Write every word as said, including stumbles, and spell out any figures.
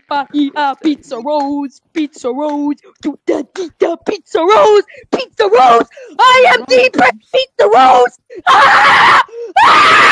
ah, ee, ah, Pizza Rose, Pizza Rose, do da dee da, Pizza Rose, Pizza Rose. I am the Pizza Rose. Ah! Ah!